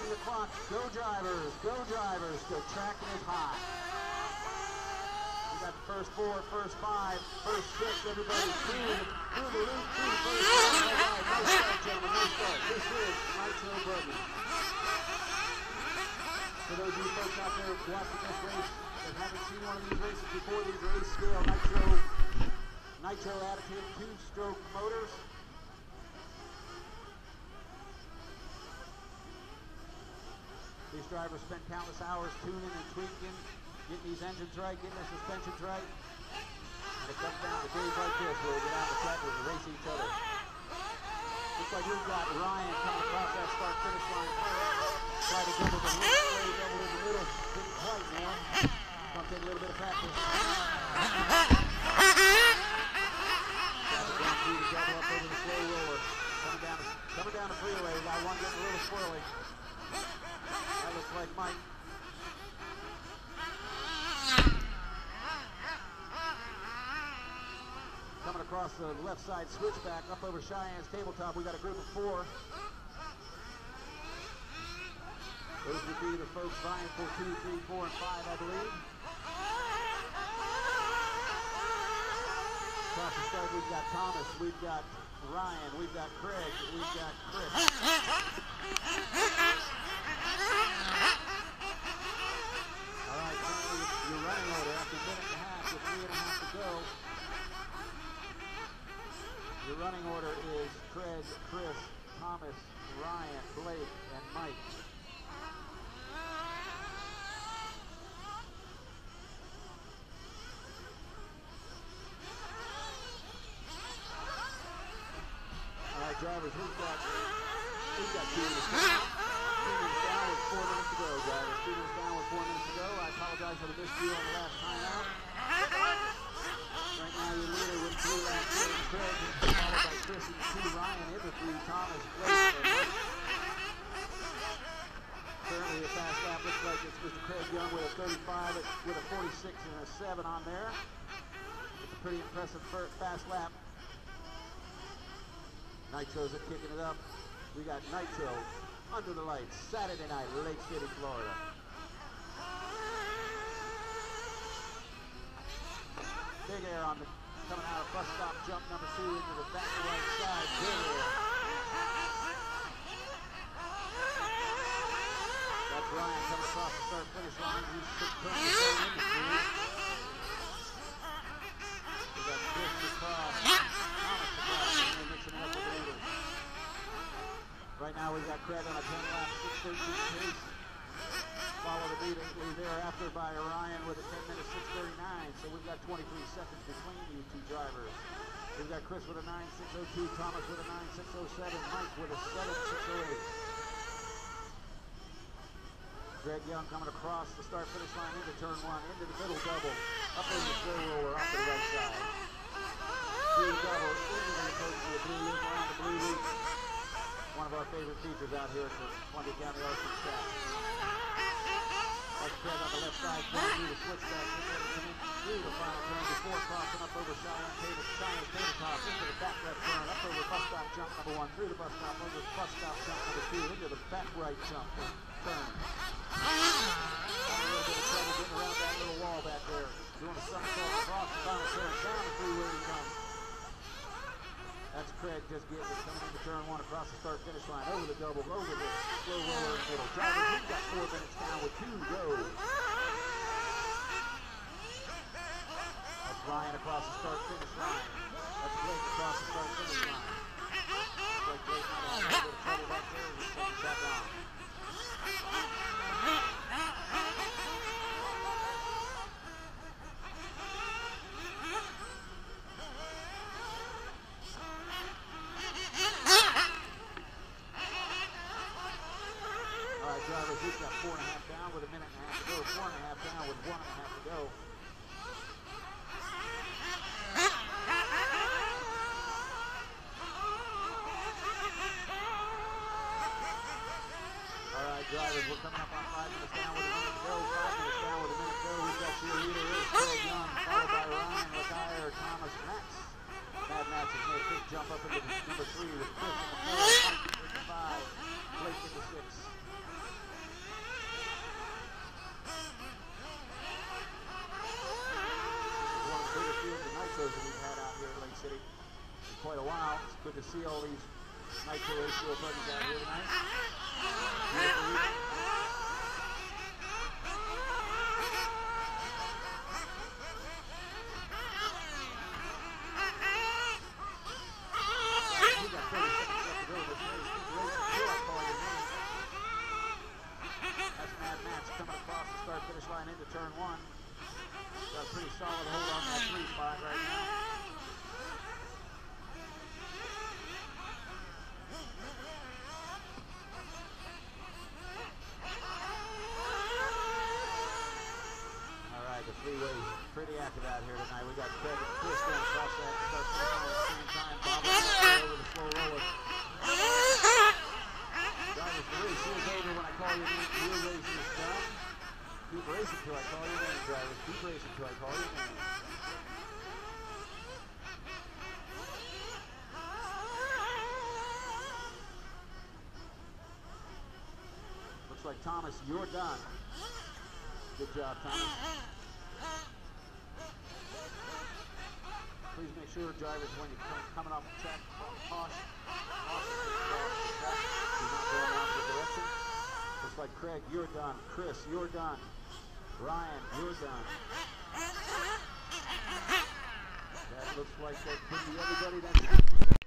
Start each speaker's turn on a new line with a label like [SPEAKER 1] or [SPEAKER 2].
[SPEAKER 1] running the clock. Go drivers, go tracking it high. We got the first 4, first 5, first 6, everybody through the loop, through the first one. All right, nice start, gentlemen, nice start. This is Nitro Buggy. For those of you folks out there watching this race that haven't seen one of these races before, these are race scale Nitro additive 2-stroke motors. These drivers spent countless hours tuning and tweaking, getting these engines right, getting their suspensions right. And it comes down to days like this where we get out the track and race each other. Looks like we've got Ryan coming across that start-finish line first. Try to double the middle, double in the middle. Didn't quite, man. It's going to take a little bit of practice. Double up over the slow roller. Coming down the freeway. We got one getting a little squirrely. That looks like Mike. Coming across the left side switchback up over Cheyenne's tabletop, we got a group of 4. Those would be the folks vying for 2, 3, 4, and 5, I believe. Across the start, we've got Thomas, we've got Ryan, we've got Craig, we've got Chris. All right, currently your running order after a minute and a half with 3.5 to go. Your running order is Craig, Chris, Thomas, Ryan, Blake, and Mike. All right, drivers, we've got 2 minutes down. 2 minutes down with 4 minutes to go, drivers. 2 minutes down with 4 minutes to go. I apologize for the miscue on the last timeout. Right now, your leader with 3 laps in, Craig, followed by Chris and 2, Ryan, in the 3, Thomas, Blake, and Mike. Currently, a fast lap looks like it's Mr. Craig Young with a 35, with a 46 and a 7 on there. It's a pretty impressive fast lap. Nitros are kicking it up. We got Nitro under the lights, Saturday night, Lake City, Florida. Big air on the coming out of bus stop jump number 2 into the back right side. Big air. That's Ryan coming across the start finish line. He's 6 turns to go in the field. We got Chris across, Thomas across, and they're mixing it up with the leaders. Right now we've got Craig on a 10-lap, 6:13 pace. Followed immediately thereafter by Ryan with a 10-minute 6:39. So we've got 23 seconds between you 2 drivers. We've got Chris with a 9:6:02, Thomas with a 9:6:07, Mike with a 7:6:08. Greg Young coming across the start-finish line into turn 1, into the middle double, up in the slow roller, off to the right side. 3 double, into the approach to the blue loop, around the blue loop. One of our favorite features out here at the Columbia County Arts and Staff. That's Craig on the left side, going through the switchback, through the final turn before crossing up over Cheyenne's tabletop, into the back left turn, up over bus stop jump number 1, through the bus stop, over bus stop jump number 2, into the back right jump turn. Having a little bit of trouble getting around that little wall back there. Doing a somersault across the final turn, down the freeway he comes. That's Craig just getting it, coming into turn 1 across the start-finish line, over the double, over the slow roller in the middle. Drivers, we've got 4 minutes down with 2 to go. That's Ryan across the start-finish line. That's Blake across the start-finish line. Blake not having a little bit of trouble back there, he's taking back on. Drivers, we've got 4.5 down with a minute and a half to go. 4.5 down with 1.5 to go. All right, drivers, we're coming up on 5 minutes down with a minute to go. 5 minutes down with a minute to go. We've got your leader is Craig Young, followed by Ryan, Laguerre, Thomas, Max. Mad Max has made a big jump up into number 3 with Chris in the 4, Mike in the 5, Blake in the 6. quite a while. It's good to see all these Nitro Ratio buddies out here tonight. We got 30 seconds left to go this race. I'll call your name. That's Mad Max coming across the start-finish line into turn one. Got a pretty solid hold on that 3 spot right now. The freeway's pretty active out here tonight. We got Craig and Chris going across that start finish line at the same time. Bob over the slow roller. Drivers, the race is over when I call your name. Your race is done. Keep racing till I call your name, drivers. Keep racing till I call your name. Looks like Thomas, you're done. Good job, Thomas. Please make sure, drivers, when you're coming off the track, caution. You're not going off the direction. Looks like Craig, you're done. Chris, you're done. Ryan, you're done. That looks like that could be everybody that's